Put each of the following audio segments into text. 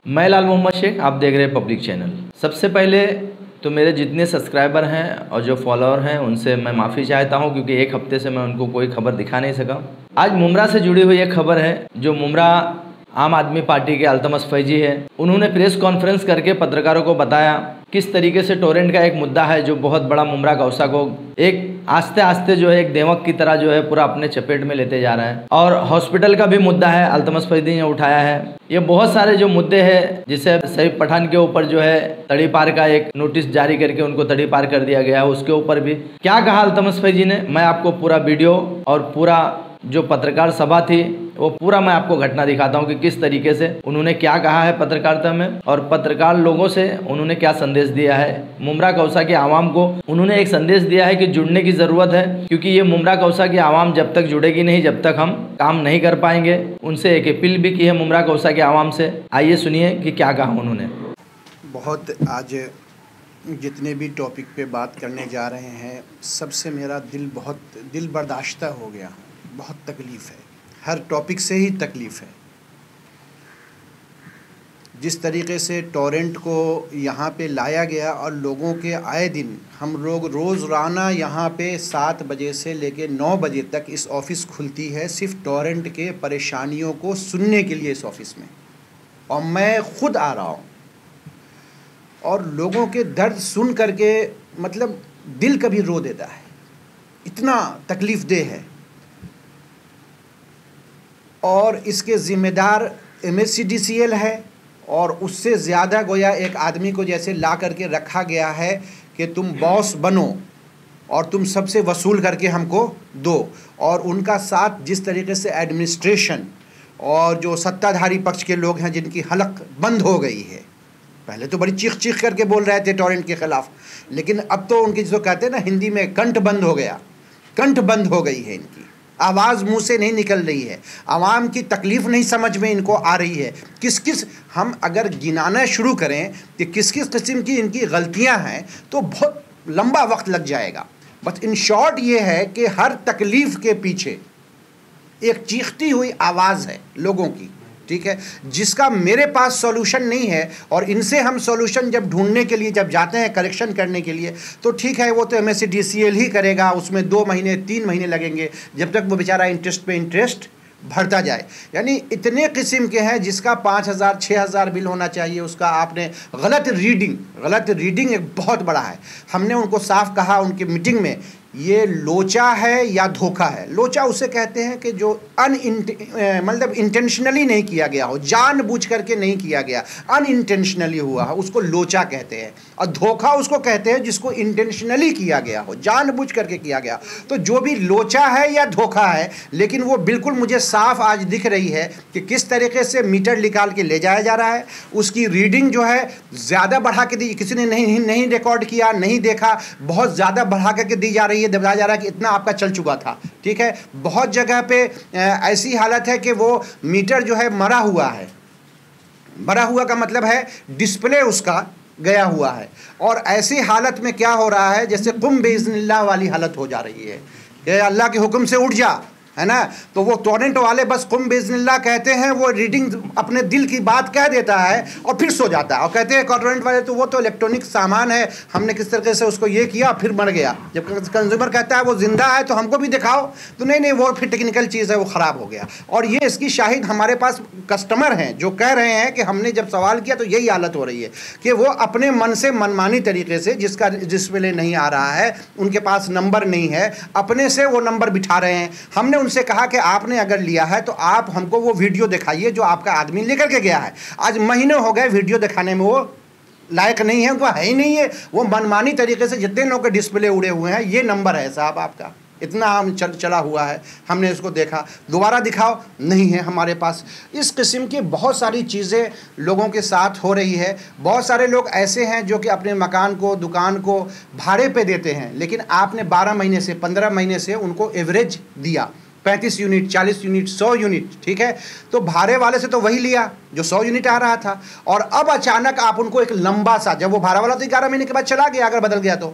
मैं लाल मोहम्मद शेख, आप देख रहे हैं पब्लिक चैनल। सबसे पहले तो मेरे जितने सब्सक्राइबर हैं और जो फॉलोअर हैं उनसे मैं माफ़ी चाहता हूं, क्योंकि एक हफ्ते से मैं उनको कोई खबर दिखा नहीं सका। आज मुमरा से जुड़ी हुई एक खबर है। जो मुमरा आम आदमी पार्टी के अल्तमश फैजी है, उन्होंने प्रेस कॉन्फ्रेंस करके पत्रकारों को बताया किस तरीके से टोरेंट का एक मुद्दा है जो बहुत बड़ा मुमरा गौसा को एक आस्ते आस्ते जो है एक देमक की तरह जो है पूरा अपने चपेट में लेते जा रहा है। और हॉस्पिटल का भी मुद्दा है, अल्तमश फैजी ने उठाया है। ये बहुत सारे जो मुद्दे हैं, जिसे सईद पठान के ऊपर जो है तड़ी पार का एक नोटिस जारी करके उनको तड़ी पार कर दिया गया है, उसके ऊपर भी क्या कहा अल्तमश फैजी ने, मैं आपको पूरा वीडियो और पूरा जो पत्रकार सभा थी वो पूरा मैं आपको घटना दिखाता हूँ कि किस तरीके से उन्होंने क्या कहा है पत्रकारिता में, और पत्रकार लोगों से उन्होंने क्या संदेश दिया है। मुमरा कौसा की आवाम को उन्होंने एक संदेश दिया है कि जुड़ने की ज़रूरत है, क्योंकि ये मुमरा कौसा की आवाम जब तक जुड़ेगी नहीं, जब तक हम काम नहीं कर पाएंगे। उनसे एक अपील भी की है मुमरा कौसा की आवाम से। आइए सुनिए कि क्या कहा उन्होंने। बहुत आज जितने भी टॉपिक पे बात करने जा रहे हैं, सबसे मेरा दिल बर्दाश्ता हो गया। बहुत तकलीफ़ है, हर टॉपिक से ही तकलीफ़ है। जिस तरीके से टोरेंट को यहाँ पे लाया गया और लोगों के आए दिन हम लोग रोज़ाना यहाँ पे 7 बजे से लेके 9 बजे तक इस ऑफ़िस खुलती है सिर्फ टोरेंट के परेशानियों को सुनने के लिए इस ऑफ़िस में, और मैं ख़ुद आ रहा हूँ और लोगों के दर्द सुन करके मतलब दिल कभी रो देता है, इतना तकलीफ़देह है। और इसके ज़िम्मेदार MSCDCL है, और उससे ज़्यादा गोया एक आदमी को जैसे ला करके रखा गया है कि तुम बॉस बनो और तुम सबसे वसूल करके हमको दो। और उनका साथ जिस तरीके से एडमिनिस्ट्रेशन और जो सत्ताधारी पक्ष के लोग हैं जिनकी हलक बंद हो गई है, पहले तो बड़ी चीख चीख करके बोल रहे थे टोरेंट के ख़िलाफ़, लेकिन अब तो उनकी जो कहते हैं ना हिंदी में कंठ बंद हो गया, कंठ बंद हो गई है, इनकी आवाज़ मुंह से नहीं निकल रही है। आवाम की तकलीफ़ नहीं समझ में इनको आ रही है। किस किस हम अगर गिनाना शुरू करें कि किस किस किस्म की इनकी गलतियां हैं तो बहुत लंबा वक्त लग जाएगा। बस इन शॉर्ट ये है कि हर तकलीफ़ के पीछे एक चीखती हुई आवाज़ है लोगों की, ठीक है, जिसका मेरे पास सॉल्यूशन नहीं है। और इनसे हम सॉल्यूशन जब ढूंढने के लिए जब जाते हैं करेक्शन करने के लिए, तो ठीक है वो तो MSCDCL ही करेगा, उसमें 2 महीने 3 महीने लगेंगे जब तक वो बेचारा इंटरेस्ट पे इंटरेस्ट भरता जाए। यानी इतने किस्म के हैं जिसका 5,000 6,000 बिल होना चाहिए, उसका आपने गलत रीडिंग एक बहुत बड़ा है। हमने उनको साफ कहा उनकी मीटिंग में, ये लोचा है या धोखा है। लोचा उसे कहते हैं कि जो मतलब इंटेंशनली नहीं किया गया हो, जानबूझ करके नहीं किया गया, अनइंटेंशनली हुआ है, उसको लोचा कहते हैं। और धोखा उसको कहते हैं जिसको इंटेंशनली किया गया हो, जानबूझ करके किया गया। तो जो भी लोचा है या धोखा है, लेकिन वो बिल्कुल मुझे साफ आज दिख रही है कि किस तरीके से मीटर निकाल के ले जाया जा रहा है। उसकी रीडिंग जो है ज़्यादा बढ़ा के दी, किसी ने नहीं रिकॉर्ड किया, नहीं देखा, बहुत ज़्यादा बढ़ा करके दी जा रही है, बताया जा रहा है कि इतना आपका चल चुका था, ठीक है। बहुत जगह पे ऐसी हालत है कि वो मीटर जो है मरा हुआ है। मरा हुआ का मतलब है डिस्प्ले उसका गया हुआ है। और ऐसी हालत में क्या हो रहा है, जैसे कुम बिइज़्निल्लाह वाली हालत हो जा रही है कि अल्लाह के हुक्म से उठ जा, है ना। तो वो टोरेंट वाले बस कुम बिइज़्निल्लाह कहते हैं, वो रीडिंग अपने दिल की बात कह देता है और फिर सो जाता है। और कहते हैं टोरेंट वाले तो वो तो इलेक्ट्रॉनिक सामान है, हमने किस तरीके से उसको ये किया फिर मर गया। जब कंज्यूमर कहता है वो ज़िंदा है तो हमको भी दिखाओ, तो नहीं वो फिर टेक्निकल चीज़ है, वो ख़राब हो गया। और ये इसकी शाहिद हमारे पास कस्टमर हैं जो कह रहे हैं कि हमने जब सवाल किया तो यही हालत हो रही है कि वो अपने मन से मनमानी तरीके से जिसका डिस्प्ले नहीं आ रहा है, उनके पास नंबर नहीं है, अपने से वो नंबर बिठा रहे हैं। हमने उनसे कहा कि आपने अगर लिया है तो आप हमको वो वीडियो दिखाइए जो आपका आदमी लेकर के गया है। आज महीने हो गए वीडियो दिखाने में वो लायक नहीं है, उनको है ही नहीं है। वो मनमानी तरीके से जितने लोगों के डिस्प्ले उड़े हुए हैं, ये नंबर है साहब आपका, इतना हम चला हुआ है, हमने इसको देखा, दोबारा दिखाओ, नहीं है हमारे पास। इस किस्म की बहुत सारी चीज़ें लोगों के साथ हो रही है। बहुत सारे लोग ऐसे हैं जो कि अपने मकान को, दुकान को भाड़े पे देते हैं, लेकिन आपने 12 महीने से 15 महीने से उनको एवरेज दिया 35 यूनिट, 40 यूनिट, 100 यूनिट, ठीक है। तो भाड़े वाले से तो वही लिया जो 100 यूनिट आ रहा था, और अब अचानक आप उनको एक लंबा सा, जब वो भाड़ा वाला तो 11 महीने के बाद चला गया अगर बदल गया तो,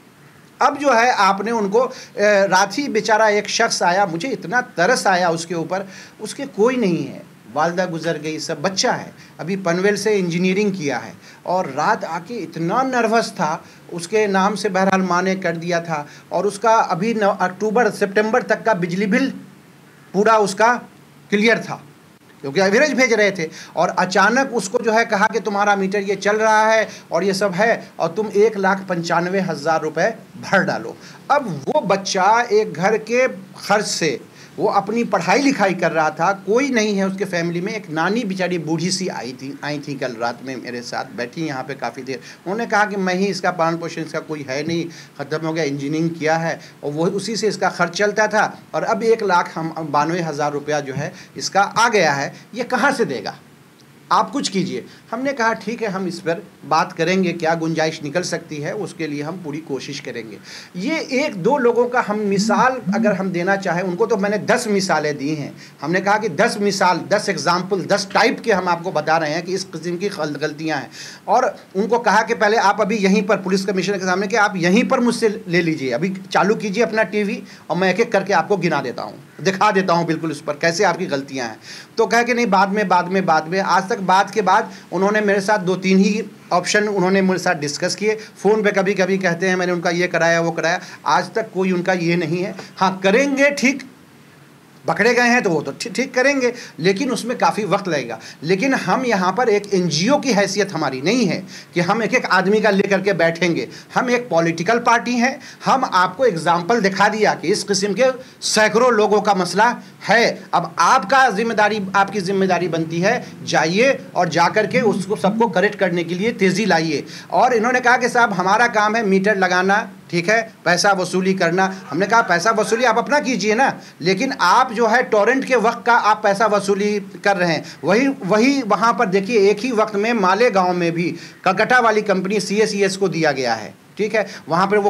अब जो है आपने उनको रात ही बेचारा एक शख्स आया, मुझे इतना तरस आया उसके ऊपर, उसके कोई नहीं है, वालदा गुजर गई, सब बच्चा है, अभी पनवेल से इंजीनियरिंग किया है, और रात आके इतना नर्वस था, उसके नाम से बहरहाल माँ ने कर दिया था, और उसका अभी अक्टूबर सितंबर तक का बिजली बिल पूरा उसका क्लियर था, क्योंकि एवरेज भेज रहे थे, और अचानक उसको जो है कहा कि तुम्हारा मीटर ये चल रहा है और ये सब है, और तुम 1,95,000 रुपये भर डालो। अब वो बच्चा एक घर के खर्च से वो अपनी पढ़ाई लिखाई कर रहा था, कोई नहीं है उसके फैमिली में। एक नानी बेचारी बूढ़ी सी आई थी कल रात में मेरे साथ बैठी यहाँ पे काफ़ी देर। उन्होंने कहा कि मैं ही इसका पालन पोषण, इसका कोई है नहीं, ख़त्म हो गया, इंजीनियरिंग किया है और वो उसी से इसका खर्च चलता था, और अब 1,92,000 रुपया जो है इसका आ गया है, ये कहाँ से देगा, आप कुछ कीजिए। हमने कहा ठीक है, हम इस पर बात करेंगे, क्या गुंजाइश निकल सकती है उसके लिए हम पूरी कोशिश करेंगे। ये एक दो लोगों का हम मिसाल अगर हम देना चाहें, उनको तो मैंने 10 मिसालें दी हैं। हमने कहा कि 10 मिसाल, 10 एग्जाम्पल, 10 टाइप के हम आपको बता रहे हैं कि इस किस्म की गलतियाँ हैं, और उनको कहा कि पहले आप अभी यहीं पर पुलिस कमिश्नर के सामने कि आप यहीं पर मुझसे ले लीजिए, अभी चालू कीजिए अपना टीवी और मैं एक एक करके आपको गिना देता हूँ, दिखा देता हूँ बिल्कुल उस पर कैसे आपकी गलतियाँ हैं। तो कहे कि नहीं, बाद में। आज तक बात के बाद उन्होंने मेरे साथ 2-3 ही ऑप्शन उन्होंने मेरे साथ डिस्कस किए। फ़ोन पे कभी कभी कहते हैं मैंने उनका ये कराया वो कराया, आज तक कोई उनका ये नहीं है। हाँ, करेंगे, ठीक, पकड़े गए हैं तो वो तो ठीक करेंगे, लेकिन उसमें काफ़ी वक्त लगेगा। लेकिन हम यहाँ पर एक एनजीओ की हैसियत हमारी नहीं है कि हम एक एक आदमी का लेकर के बैठेंगे। हम एक पॉलिटिकल पार्टी हैं। हम आपको एग्जाम्पल दिखा दिया कि इस किस्म के सैकड़ों लोगों का मसला है। अब आपकी जिम्मेदारी बनती है, जाइए और जाकर के उसको सबको करेक्ट करने के लिए तेज़ी लाइए। और इन्होंने कहा कि साहब हमारा काम है मीटर लगाना, ठीक है, पैसा वसूली करना। हमने कहा पैसा वसूली आप अपना कीजिए ना, लेकिन आप जो है टोरेंट के वक्त का आप पैसा वसूली कर रहे हैं। वही वहाँ पर देखिए, एक ही वक्त में मालेगांव में भी कलकत्ता वाली कंपनी CSES को दिया गया है, ठीक है, वहाँ पर वो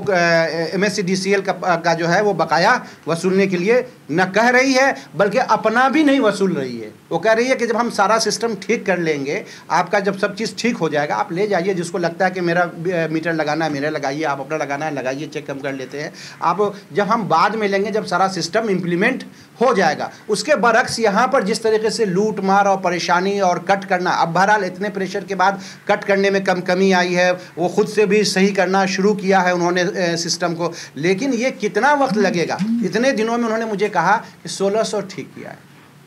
MSCDCL का जो है वो बकाया वसूलने के लिए न कह रही है, बल्कि अपना भी नहीं वसूल रही है। वो कह रही है कि जब हम सारा सिस्टम ठीक कर लेंगे, आपका जब सब चीज़ ठीक हो जाएगा, आप ले जाइए, जिसको लगता है कि मेरा मीटर लगाना है मेरा लगाइए, आप अपना लगाना है लगाइए, चेक हम कर लेते हैं। आप जब हम बाद में लेंगे, जब सारा सिस्टम इम्प्लीमेंट हो जाएगा। उसके बरक्स यहाँ पर जिस तरीके से लूट मार और परेशानी और कट करना, अब बहरहाल इतने प्रेशर के बाद कट करने में कमी आई है, वो खुद से भी सही करना शुरू किया है उन्होंने सिस्टम को, लेकिन ये कितना वक्त लगेगा। इतने दिनों में उन्होंने मुझे कहा कि 1600 ठीक किया है।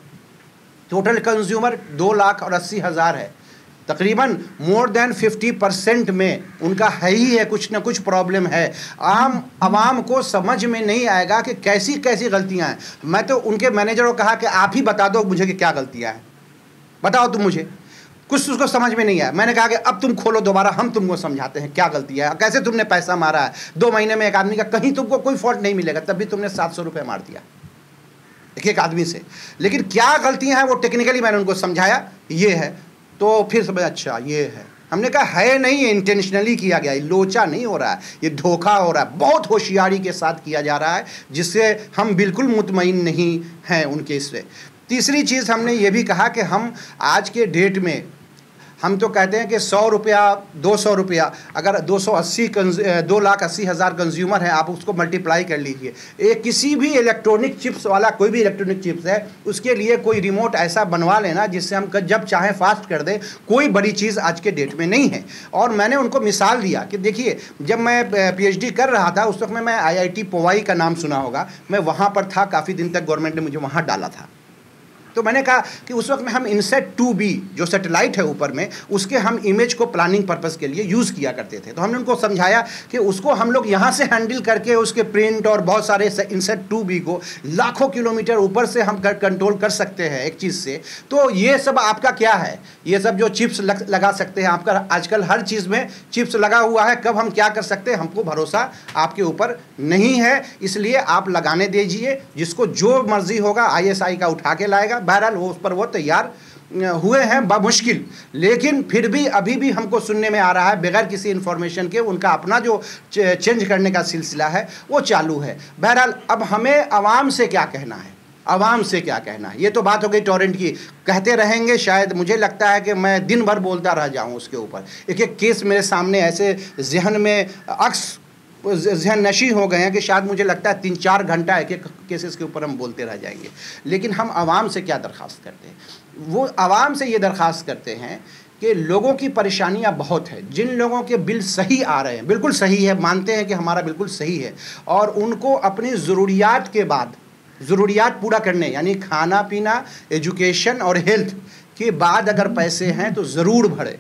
टोटल कंज्यूमर 2,80,000 है, तकरीबन मोर देन 50% में उनका है ही है, कुछ ना कुछ प्रॉब्लम है। आवाम को समझ में नहीं आएगा कि कैसी कैसी गलतियां हैं। मैं तो उनके मैनेजर को कहा कि आप ही बता दो मुझे कि क्या गलतियां हैं, बताओ तुम मुझे। कुछ उसको समझ में नहीं आया। मैंने कहा कि अब तुम खोलो दोबारा, हम तुमको समझाते हैं क्या गलती है, कैसे तुमने पैसा मारा है। 2 महीने में एक आदमी का कहीं तुमको कोई फॉल्ट नहीं मिलेगा, तब भी तुमने 700 रुपये मार दिया एक आदमी से। लेकिन क्या गलतियां हैं वो टेक्निकली मैंने उनको समझाया, ये है, तो फिर समझ अच्छा ये है। हमने कहा है नहीं, ये इंटेंशनली किया गया, ये लोचा नहीं हो रहा है, ये धोखा हो रहा है, बहुत होशियारी के साथ किया जा रहा है, जिससे हम बिल्कुल मुतमईन नहीं हैं उनके इससे। तीसरी चीज़ हमने ये भी कहा कि हम आज के डेट में हम तो कहते हैं कि 100 रुपया 200 रुपया, अगर 2,80,000 कंज्यूमर है, आप उसको मल्टीप्लाई कर लीजिए। एक किसी भी इलेक्ट्रॉनिक चिप्स वाला, कोई भी इलेक्ट्रॉनिक चिप्स है, उसके लिए कोई रिमोट ऐसा बनवा लेना जिससे हम जब चाहें फास्ट कर दें। कोई बड़ी चीज़ आज के डेट में नहीं है। और मैंने उनको मिसाल दिया कि देखिए, जब मैं PhD कर रहा था उस वक्त में मैं IIT पोवाई का नाम सुना होगा, मैं वहाँ पर था, काफ़ी दिन तक गवर्नमेंट ने मुझे वहाँ डाला था। तो मैंने कहा कि उस वक्त में हम इनसेट 2B जो सैटेलाइट है ऊपर में, उसके हम इमेज को प्लानिंग पर्पस के लिए यूज़ किया करते थे। तो हमने उनको समझाया कि उसको हम लोग यहाँ से हैंडल करके उसके प्रिंट और बहुत सारे इनसेट 2B को लाखों किलोमीटर ऊपर से हम कंट्रोल कर सकते हैं एक चीज़ से। तो ये सब आपका क्या है, ये सब जो चिप्स लगा सकते हैं, आपका आजकल हर चीज़ में चिप्स लगा हुआ है, कब हम क्या कर सकते हैं हमको भरोसा आपके ऊपर नहीं है। इसलिए आप लगाने दीजिए, जिसको जो मर्जी होगा ISI का उठा के लाएगा। बहरहाल वो उस पर वो तैयार हुए हैं बामुश्किल, लेकिन फिर भी अभी भी हमको सुनने में आ रहा है बगैर किसी इन्फॉर्मेशन के उनका अपना जो चेंज करने का सिलसिला है वो चालू है। बहरहाल अब हमें आवाम से क्या कहना है, आवाम से क्या कहना है, ये तो बात हो गई टोरेंट की। कहते रहेंगे, शायद मुझे लगता है कि मैं दिन भर बोलता रह जाऊँ उसके ऊपर। एक एक केस मेरे सामने ऐसे जहन में अक्स जहन नशी हो गए हैं कि शायद मुझे लगता है 3-4 घंटा एक एक केसेस के ऊपर हम बोलते रह जाएंगे। लेकिन हम आवाम से क्या दरख्वास्त करते हैं? वो आवाम से ये दरख्वास्त करते हैं कि लोगों की परेशानियां बहुत है। जिन लोगों के बिल सही आ रहे हैं, बिल्कुल सही है, मानते हैं कि हमारा बिल्कुल सही है, और उनको अपनी ज़रूरियात के बाद, ज़रूरियात पूरा करने यानी खाना पीना, एजुकेशन और हेल्थ के बाद अगर पैसे हैं तो ज़रूर भरे।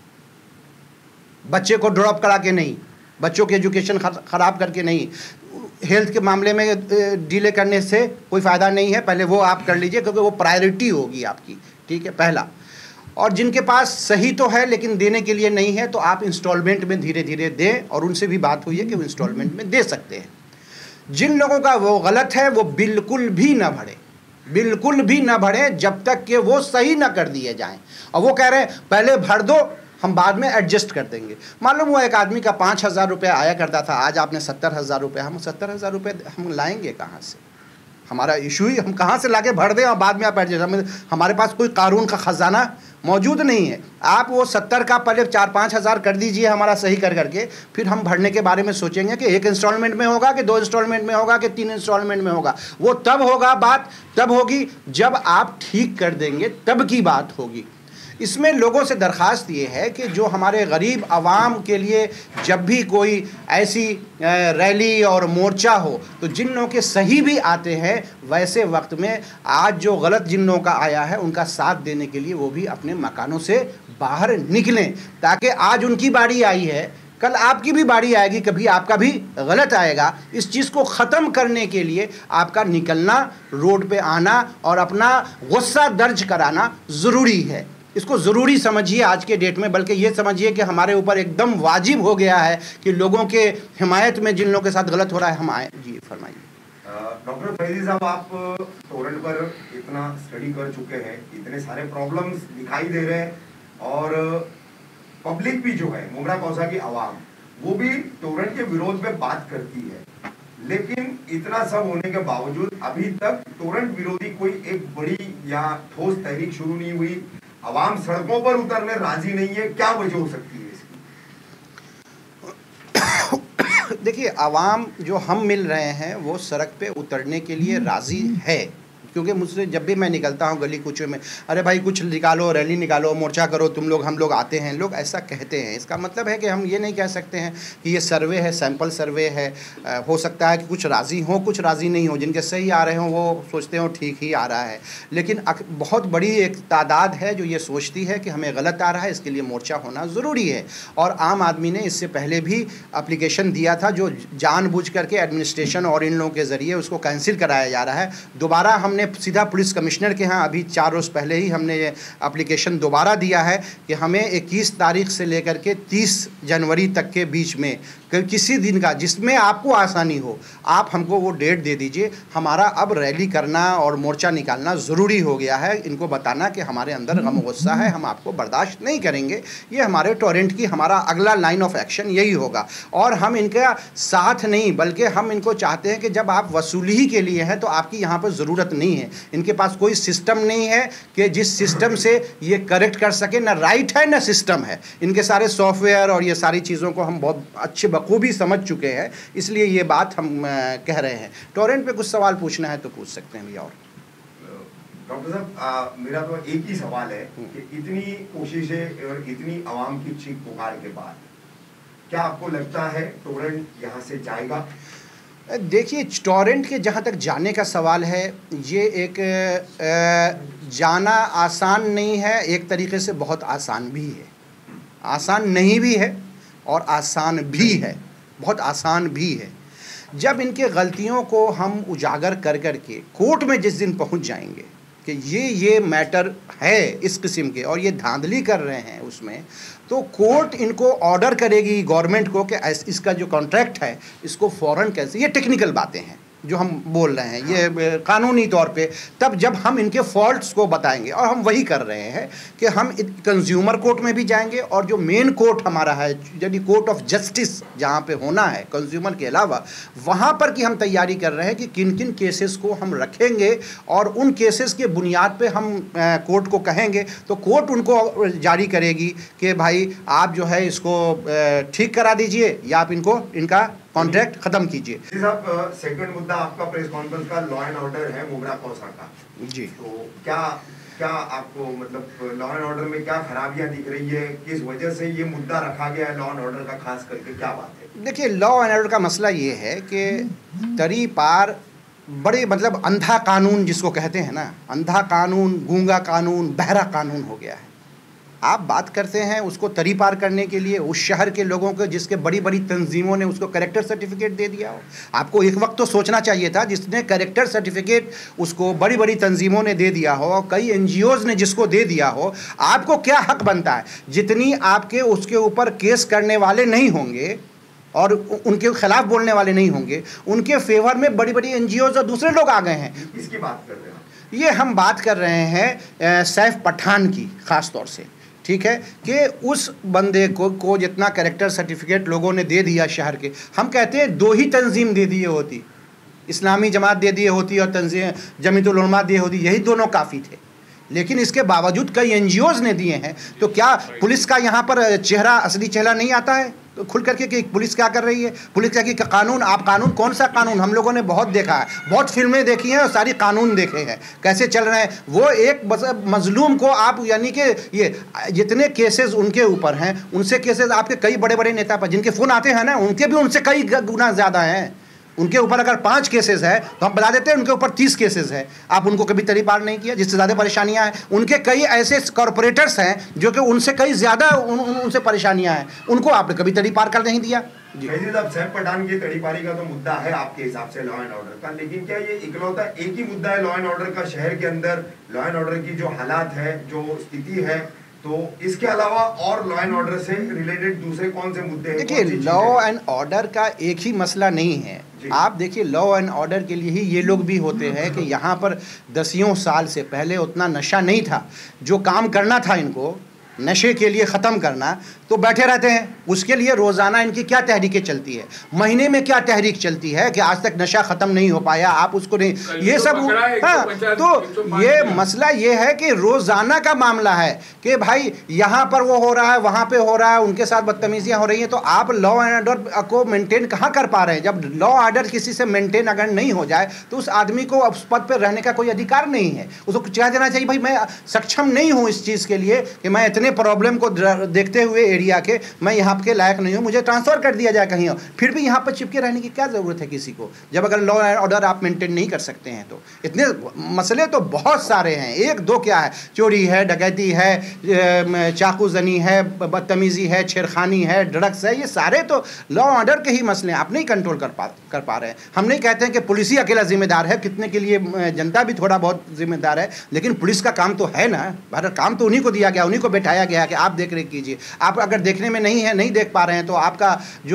बच्चे को ड्रॉप करा के नहीं, बच्चों की एजुकेशन ख़राब करके नहीं, हेल्थ के मामले में डिले करने से कोई फ़ायदा नहीं है। पहले वो आप कर लीजिए क्योंकि वो प्रायोरिटी होगी आपकी, ठीक है, पहला। और जिनके पास सही तो है लेकिन देने के लिए नहीं है तो आप इंस्टॉलमेंट में धीरे धीरे दें, और उनसे भी बात हुई है कि वो इंस्टॉलमेंट में दे सकते हैं। जिन लोगों का वो गलत है वो बिल्कुल भी ना भरे, बिल्कुल भी ना भरे जब तक कि वो सही ना कर दिए जाएं। और वो कह रहे हैं पहले भर दो, हम बाद में एडजस्ट कर देंगे। मालूम हुआ एक आदमी का 5,000 रुपये आया करता था, आज आपने 70,000 रुपये, हम 70,000 रुपये हम लाएंगे कहाँ से? हमारा इशू ही हम कहाँ से लाके भर दें और बाद में आप एडजस्ट। हमारे पास कोई कानून का ख़जाना मौजूद नहीं है। आप वो 70 का पहले 4-5 हज़ार कर दीजिए हमारा सही कर करके, फिर हम भरने के बारे में सोचेंगे कि 1 इंस्टॉलमेंट में होगा कि 2 इंस्टॉलमेंट में होगा कि 3 इंस्टॉलमेंट में होगा। वो तब होगा, बात तब होगी जब आप ठीक कर देंगे, तब की बात होगी। इसमें लोगों से दरख्वास्त ये है कि जो हमारे गरीब आवाम के लिए जब भी कोई ऐसी रैली और मोर्चा हो तो जिन लोगों के सही भी आते हैं, वैसे वक्त में आज जो गलत जिन लोगों का आया है उनका साथ देने के लिए वो भी अपने मकानों से बाहर निकलें, ताकि आज उनकी बारी आई है, कल आपकी भी बारी आएगी, कभी आपका भी गलत आएगा। इस चीज़ को ख़त्म करने के लिए आपका निकलना, रोड पे आना और अपना गुस्सा दर्ज कराना ज़रूरी है। इसको ज़रूरी समझिए आज के डेट में, बल्कि ये समझिए कि हमारे ऊपर एकदम वाजिब हो गया है कि लोगों के हिमायत में जिन लोगों के साथ गलत हो रहा है हम आए। जी फरमाइए। डॉक्टर फैजी साहब, आप टोरेंट पर इतना स्टडी कर चुके हैं, इतने सारे प्रॉब्लम्स दिखाई दे रहे हैं, और पब्लिक भी जो है, मुमरा कौसा की आवाम, वो भी टोरेंट के विरोध में बात करती है, लेकिन इतना सब होने के बावजूद अभी तक टोरेंट विरोधी कोई एक बड़ी या ठोस तहरीक शुरू नहीं हुई। आवाम सड़कों पर उतरने राजी नहीं है, क्या वजह हो सकती है इसकी? देखिए, आवाम जो हम मिल रहे हैं वो सड़क पे उतरने के लिए राजी है, क्योंकि मुझसे जब भी मैं निकलता हूँ गली कूचे में, अरे भाई कुछ निकालो, रैली निकालो, मोर्चा करो, तुम लोग, हम लोग आते हैं, लोग ऐसा कहते हैं। इसका मतलब है कि हम ये नहीं कह सकते हैं कि ये सर्वे है, सैंपल सर्वे है। हो सकता है कि कुछ राज़ी हों, कुछ राज़ी नहीं हो, जिनके सही आ रहे हों वो सोचते हो ठीक ही आ रहा है, लेकिन बहुत बड़ी एक तादाद है जो ये सोचती है कि हमें गलत आ रहा है, इसके लिए मोर्चा होना ज़रूरी है। और आम आदमी ने इससे पहले भी एप्लीकेशन दिया था, जो जानबूझ करके एडमिनिस्ट्रेशन और इन लोगों के ज़रिए उसको कैंसिल कराया जा रहा है। दोबारा हमने सीधा पुलिस कमिश्नर के यहाँ अभी 4 रोज़ पहले ही हमने ये एप्लीकेशन दोबारा दिया है कि हमें 21 तारीख से लेकर के 30 जनवरी तक के बीच में किसी दिन का जिसमें आपको आसानी हो, आप हमको वो डेट दे दीजिए। हमारा अब रैली करना और मोर्चा निकालना ज़रूरी हो गया है, इनको बताना कि हमारे अंदर गम गुस्सा है, हम आपको बर्दाश्त नहीं करेंगे। ये हमारे टोरेंट की हमारा अगला लाइन ऑफ एक्शन यही होगा। और हम इनका साथ नहीं, बल्कि हम इनको चाहते हैं कि जब आप वसूली ही के लिए हैं तो आपकी यहाँ पर ज़रूरत नहीं है। इनके पास कोई सिस्टम नहीं है कि जिस सिस्टम से ये करेक्ट कर सके, ना राइट है ना सिस्टम है। इनके सारे सॉफ्टवेयर और ये सारी चीज़ों को हम बहुत अच्छे बखूबी समझ चुके हैं, इसलिए ये बात हम कह रहे हैं। टोरेंट पे कुछ सवाल पूछना है तो पूछ सकते हैं भैया। और डॉक्टर साहब, मेरा तो एक ही सवाल है कि इतनी कोशिशें और इतनी आवाम की चीख पुकार के बाद क्या आपको लगता है टोरेंट यहाँ से जाएगा? देखिए, टोरेंट के जहाँ तक जाने का सवाल है, ये एक जाना आसान नहीं है, एक तरीके से बहुत आसान भी है, आसान नहीं भी है और आसान भी है, बहुत आसान भी है। जब इनके गलतियों को हम उजागर कर कर के कोर्ट में जिस दिन पहुंच जाएंगे कि ये मैटर है इस किस्म के और ये धांधली कर रहे हैं उसमें, तो कोर्ट इनको ऑर्डर करेगी गवर्नमेंट को कि इसका जो कॉन्ट्रैक्ट है इसको फ़ौरन कैसे, ये टेक्निकल बातें हैं जो हम बोल रहे हैं, ये कानूनी तौर पे, तब जब हम इनके फॉल्ट्स को बताएंगे। और हम वही कर रहे हैं कि हम कंज्यूमर कोर्ट में भी जाएंगे और जो मेन कोर्ट हमारा है, यानी कोर्ट ऑफ जस्टिस जहाँ पे होना है कंज्यूमर के अलावा, वहाँ पर की हम तैयारी कर रहे हैं कि किन किन केसेस को हम रखेंगे और उन केसेस के बुनियाद पे हम कोर्ट को कहेंगे तो कोर्ट उनको जारी करेगी कि भाई आप जो है इसको ठीक करा दीजिए या आप इनका कॉन्ट्रैक्ट खत्म कीजिए। जी साहब, सेकंड मुद्दा आपका प्रेस कॉन्फ्रेंस का लॉ एंड ऑर्डर है मुमरा कौसा का। जी, तो क्या क्या आपको मतलब लॉ एंड ऑर्डर में क्या खराबियां दिख रही है, किस वजह से ये मुद्दा रखा गया है लॉ एंड ऑर्डर का, खास करके क्या बात है? देखिए लॉ एंड ऑर्डर का मसला ये है कि तरी पार बड़े मतलब अंधा कानून जिसको कहते हैं ना, अंधा कानून, गूंगा कानून, बहरा कानून हो गया है। आप बात करते हैं उसको तरी पार करने के लिए उस शहर के लोगों को जिसके बड़ी बड़ी तंजीमों ने उसको कैरेक्टर सर्टिफिकेट दे दिया हो। आपको एक वक्त तो सोचना चाहिए था, जिसने कैरेक्टर सर्टिफिकेट उसको बड़ी बड़ी तंजीमों ने दे दिया हो, कई NGOs ने जिसको दे दिया हो, आपको क्या हक बनता है? जितनी आपके उसके ऊपर केस करने वाले नहीं होंगे और उनके खिलाफ बोलने वाले नहीं होंगे, उनके फेवर में बड़ी बड़ी NGOs और दूसरे लोग आ गए हैं। इसकी बात कर रहे हैं? ये हम बात कर रहे हैं सैफ पठान की ख़ास तौर से, ठीक है, कि उस बंदे को जितना कैरेक्टर सर्टिफिकेट लोगों ने दे दिया शहर के, हम कहते हैं 2 ही तंजीम दे दिए होती, इस्लामी जमात दे दिए होती और तंजीम जमीयतुल उलमा दे होती, यही दोनों काफ़ी थे। लेकिन इसके बावजूद कई NGOs ने दिए हैं। तो क्या पुलिस का यहाँ पर चेहरा, असली चेहरा नहीं आता है तो खुल करके कि पुलिस क्या कर रही है? पुलिस क्या कि कानून, आप कानून कौन सा कानून? हम लोगों ने बहुत देखा है, बहुत फिल्में देखी हैं और सारी कानून देखे हैं कैसे चल रहे हैं। वो एक मजलूम को आप यानी कि ये जितने केसेस उनके ऊपर हैं, उनसे केसेस आपके कई बड़े बड़े नेता पर जिनके फ़ोन आते हैं ना, उनके भी उनसे कई गुना ज़्यादा हैं। उनके ऊपर अगर 5 केसेस है तो हम बता देते हैं उनके ऊपर 30 केसेस है। आप उनको कभी तरी पार नहीं किया, जिससे ज़्यादा परेशानियां हैं। उनके कई ऐसे कॉरपोरेटर्स हैं जो कि उनसे कई ज़्यादा उनसे परेशानियां हैं, उनको आपने कभी तरी पार कर नहीं दिया। सैफ पठान की तड़ीपारी का तो मुद्दा है आपके हिसाब से लॉ एंड ऑर्डर का, लेकिन क्या ये इकलौता एक ही मुद्दा है लॉ एंड ऑर्डर का शहर के अंदर? लॉ एंड ऑर्डर की जो हालात है, जो स्थिति है, तो इसके अलावा और लॉ एंड ऑर्डर से रिलेटेड दूसरे कौन से मुद्दे हैं? देखिए लॉ एंड ऑर्डर का एक ही मसला नहीं है। आप देखिए लॉ एंड ऑर्डर के लिए ही ये लोग भी होते हैं कि यहाँ पर 10 साल से पहले उतना नशा नहीं था। जो काम करना था इनको नशे के लिए ख़त्म करना, तो बैठे रहते हैं। उसके लिए रोज़ाना इनकी क्या तहरीकें चलती है, महीने में क्या तहरीक चलती है कि आज तक नशा ख़त्म नहीं हो पाया, आप उसको नहीं, ये सब। हाँ, तो ये मसला ये है कि रोज़ाना का मामला है कि भाई यहाँ पर वो हो रहा है, वहाँ पे हो रहा है, उनके साथ बदतमीजियाँ हो रही हैं। तो आप लॉ एंड ऑर्डर को मेंटेन कहाँ कर पा रहे हैं? जब लॉ ऑर्डर किसी से मेंटेन अगर नहीं हो जाए तो उस आदमी को उस पद पर रहने का कोई अधिकार नहीं है। उसको कह देना चाहिए भाई मैं सक्षम नहीं हूँ इस चीज़ के लिए कि मैं इतने प्रॉब्लम को देखते हुए एरिया के मैं यहाँ के लायक नहीं हूँ, मुझे ट्रांसफ़र कर दिया जाए कहीं और। फिर भी यहाँ पर चिपके रहने की क्या ज़रूरत है किसी को, जब अगर लॉ एंड ऑर्डर आप मेंटेन नहीं कर सकते हैं तो। इतने मसले तो बहुत सारे हैं, 1-2 क्या है, चोरी है, डकैती है, चाकूजनी है, बदतमीज़ी है, छेड़खानी है, ड्रग्स है, ये सारे तो लॉ ऑर्डर के ही मसले हैं। आप नहीं कंट्रोल कर पा रहे हैं। हम नहीं कहते हैं कि पुलिस ही अकेला जिम्मेदार है, कितने के लिए जनता भी थोड़ा बहुत जिम्मेदार है, लेकिन पुलिस का काम तो है ना, भारत काम तो उन्हीं को दिया गया, उन्हीं को बैठाया गया कि आप देख रेख कीजिए। आप अगर देखने में नहीं है, नहीं देख पा रहे हैं तो आपका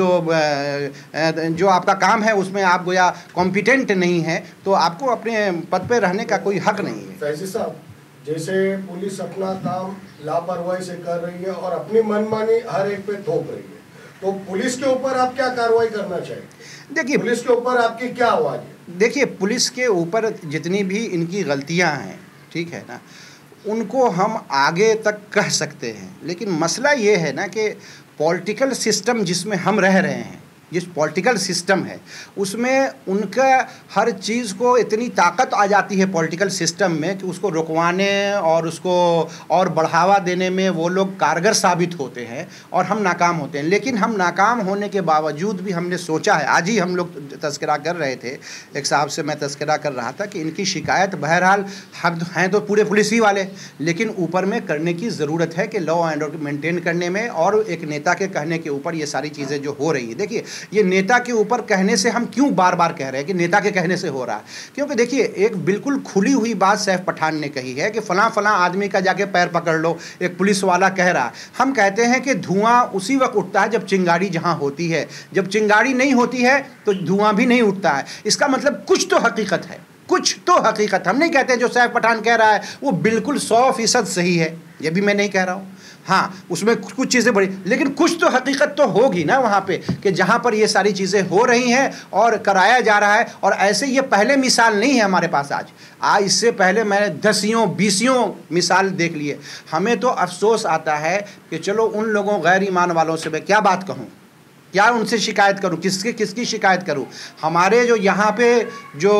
जो आपका काम है उसमें आप गोया कॉम्पिटेंट नहीं है, तो आपको अपने पद पे रहने का कोई हक नहीं है। फैजी साहब, जैसे पुलिस अपना काम लापरवाही से कर रही है और अपनी मनमानी हर एक पे थोप रही है, तो पुलिस के ऊपर आप क्या कार्रवाई करना चाहिए? देखिए पुलिस के ऊपर आपकी क्या आवाज़ है? देखिए पुलिस के ऊपर जितनी भी इनकी गलतियां हैं, ठीक है ना, उनको हम आगे तक कह सकते हैं, लेकिन मसला ये है ना कि पॉलिटिकल सिस्टम जिसमें हम रह रहे हैं, जिस पॉलिटिकल सिस्टम है उसमें उनका हर चीज़ को इतनी ताकत आ जाती है पॉलिटिकल सिस्टम में कि उसको रुकवाने और उसको और बढ़ावा देने में वो लोग कारगर साबित होते हैं और हम नाकाम होते हैं। लेकिन हम नाकाम होने के बावजूद भी हमने सोचा है, आज ही हम लोग तस्करा कर रहे थे, एक साहब से मैं तस्करा कर रहा था कि इनकी शिकायत बहरहाल हैं तो पूरे पुलिस ही वाले, लेकिन ऊपर में करने की ज़रूरत है कि लॉ एंड ऑर्डर मेंटेन करने में, और एक नेता के कहने के ऊपर ये सारी चीज़ें जो हो रही हैं। देखिए ये नेता के ऊपर कहने से हम क्यों बार बार कह रहे हैं कि नेता के कहने से हो रहा है, क्योंकि देखिए एक बिल्कुल खुली हुई बात सैफ पठान ने कही है कि फ़लाँ फ़लाँ आदमी का जाके पैर पकड़ लो, एक पुलिस वाला कह रहा है। हम कहते हैं कि धुआं उसी वक्त उठता है जब चिंगारी जहाँ होती है, जब चिंगारी नहीं होती है तो धुआं भी नहीं उठता है। इसका मतलब कुछ तो हकीकत है, कुछ तो हकीकत। हम नहीं कहते जो सैफ पठान कह रहा है वो बिल्कुल 100% सही है, ये भी मैं नहीं कह रहा हूँ। हाँ, उसमें कुछ चीज़ें बड़ी, लेकिन कुछ तो हकीकत तो होगी ना वहाँ पे कि जहाँ पर ये सारी चीज़ें हो रही हैं और कराया जा रहा है। और ऐसे ये पहले मिसाल नहीं है हमारे पास आज इससे पहले मैंने 10-20 मिसाल देख लिए। हमें तो अफसोस आता है कि चलो उन लोगों गैर ईमान वालों से मैं क्या बात कहूँ क्या उनसे शिकायत करूं, किसकी शिकायत करूं? हमारे जो यहाँ पे जो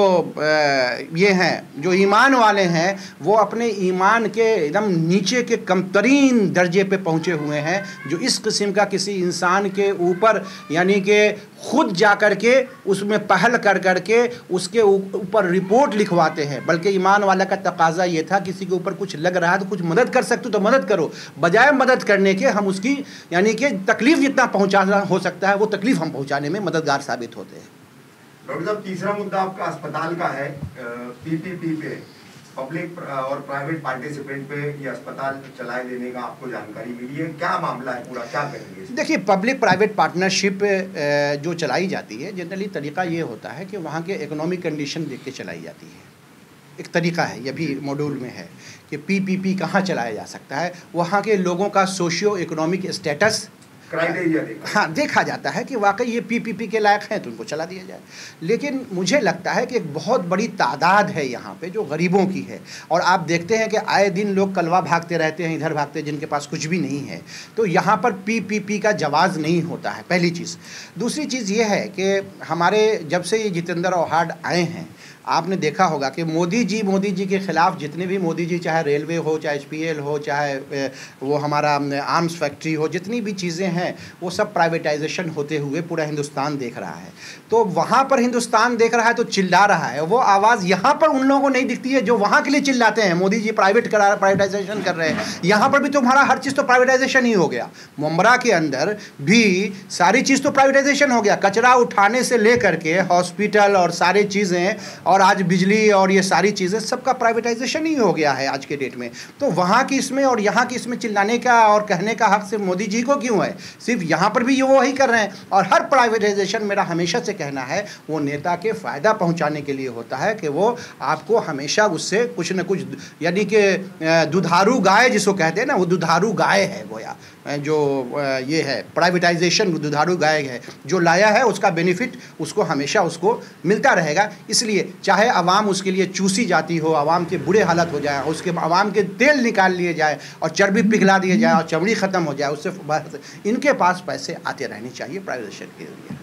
ये हैं, जो ईमान वाले हैं, वो अपने ईमान के एकदम नीचे के कमतरीन दर्जे पे पहुँचे हुए हैं, जो इस किस्म का किसी इंसान के ऊपर यानी कि खुद जा कर के उसमें पहल कर के उसके ऊपर रिपोर्ट लिखवाते हैं। बल्कि ईमान वाला का तकाजा ये था, किसी के ऊपर कुछ लग रहा है तो कुछ मदद कर सकते हो तो मदद करो, बजाय मदद करने के हम उसकी यानी कि तकलीफ़ जितना पहुंचाना हो सकता है वो तकलीफ़ हम पहुंचाने में मददगार साबित होते हैं। डॉक्टर साहब, तीसरा मुद्दा आपका अस्पताल का है। पीपीपी पे, पब्लिक और प्राइवेट पार्टिसिपेंट पे ये अस्पताल चलाए देने का आपको जानकारी मिली है, क्या मामला है पूरा, क्या करेंगे? देखिए, पब्लिक प्राइवेट पार्टनरशिप जो चलाई जाती है, जनरली तरीका ये होता है कि वहाँ के इकोनॉमिक कंडीशन देख के चलाई जाती है। एक तरीका है, ये भी मॉड्यूल में है कि पीपीपी कहाँ चलाया जा सकता है, वहाँ के लोगों का सोशियो इकोनॉमिक स्टेटस क्राइटेरिया देखा जाता है कि वाकई ये पीपीपी के लायक हैं तो उनको चला दिया जाए। लेकिन मुझे लगता है कि एक बहुत बड़ी तादाद है यहाँ पे जो गरीबों की है, और आप देखते हैं कि आए दिन लोग कलवा भागते रहते हैं, इधर भागते हैं, जिनके पास कुछ भी नहीं है। तो यहाँ पर पीपीपी का जवाज़ नहीं होता है, पहली चीज़। दूसरी चीज़ ये है कि हमारे जब से ये जितेंद्र अवार्ड आए हैं, आपने देखा होगा कि मोदी जी के ख़िलाफ़ जितने भी मोदी जी, चाहे रेलवे हो, चाहे HPL हो, चाहे वो हमारा आर्म्स फैक्ट्री हो, जितनी भी चीज़ें हैं वो सब प्राइवेटाइजेशन होते हुए पूरा हिंदुस्तान देख रहा है। तो वहाँ पर हिंदुस्तान देख रहा है तो चिल्ला रहा है, वो आवाज़ यहाँ पर उन लोगों को नहीं दिखती है जो वहाँ के लिए चिल्लाते हैं मोदी जी प्राइवेटाइजेशन कर रहे हैं। यहाँ पर भी तुम्हारा हर चीज़ तो प्राइवेटाइजेशन ही हो गया। मुंब्रा के अंदर भी सारी चीज़ तो प्राइवेटाइजेशन हो गया, कचरा उठाने से ले करके हॉस्पिटल और सारी चीज़ें, और आज बिजली और ये सारी चीज़ें सबका प्राइवेटाइजेशन ही हो गया है आज के डेट में। तो वहाँ की इसमें और यहाँ की इसमें चिल्लाने का और कहने का हक सिर्फ मोदी जी को क्यों है? सिर्फ यहाँ पर भी ये वही कर रहे हैं। और हर प्राइवेटाइजेशन, मेरा हमेशा से कहना है, वो नेता के फ़ायदा पहुँचाने के लिए होता है कि वो आपको हमेशा उससे कुछ न कुछ, यानी कि दुधारू गाय जिसको कहते हैं ना, वो दुधारू गाय है वो, या जो ये है प्राइवेटाइजेशन दुधारू गाय है, जो लाया है उसका बेनिफिट उसको हमेशा उसको मिलता रहेगा। इसलिए चाहे आवाम उसके लिए चूसी जाती हो, आवाम के बुरे हालत हो जाए, उसके आवाम के तेल निकाल लिए जाए और चर्बी पिघला दिए जाए और चमड़ी ख़त्म हो जाए, उससे इनके पास पैसे आते रहने चाहिए प्राइवेटाइजेशन के लिए।